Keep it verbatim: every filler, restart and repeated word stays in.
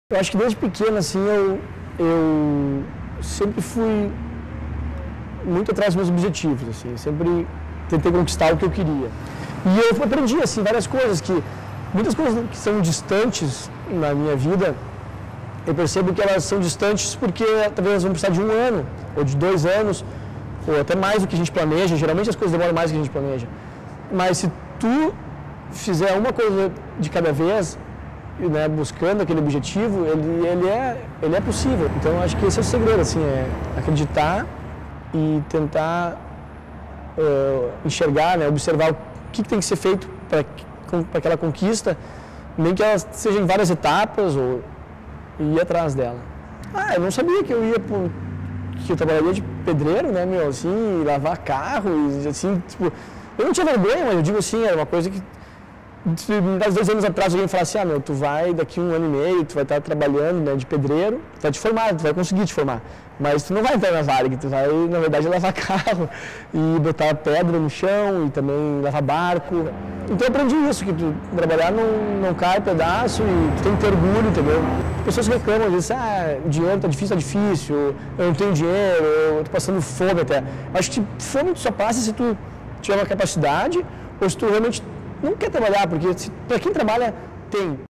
Eu acho que desde pequeno, assim, eu, eu sempre fui muito atrás dos meus objetivos, assim, sempre tentei conquistar o que eu queria. E eu aprendi, assim, várias coisas, que muitas coisas que são distantes na minha vida, eu percebo que elas são distantes porque talvez elas vão precisar de um ano, ou de dois anos, ou até mais do que a gente planeja. Geralmente as coisas demoram mais do que a gente planeja. Mas se tu fizer uma coisa de cada vez, né, buscando aquele objetivo, ele, ele, é, ele é possível. Então, eu acho que esse é o segredo, assim, é acreditar e tentar uh, enxergar, né, observar o que, que tem que ser feito para aquela conquista, nem que ela seja em várias etapas, ou ir atrás dela. Ah, eu não sabia que eu ia por, que eu trabalharia de pedreiro, né, meu, assim, lavar carro, e assim, tipo, eu não tinha vergonha, mas eu digo assim, era uma coisa que uns dois anos atrás alguém falasse, ah, meu, tu vai daqui um ano e meio, tu vai estar trabalhando, né, de pedreiro, tu vai te formar, tu vai conseguir te formar, mas tu não vai entrar na Varig, tu vai, na verdade, lavar carro e botar pedra no chão e também lavar barco. Então eu aprendi isso, que tu trabalhar não, não cai pedaço e tu tem que ter orgulho, entendeu? Pessoas reclamam, dizem, ah, o dinheiro tá difícil, tá difícil, eu não tenho dinheiro, eu tô passando fome até. Acho que fome tu só passa se tu tiver uma capacidade ou se tu realmente não quer trabalhar, porque para quem trabalha, tem.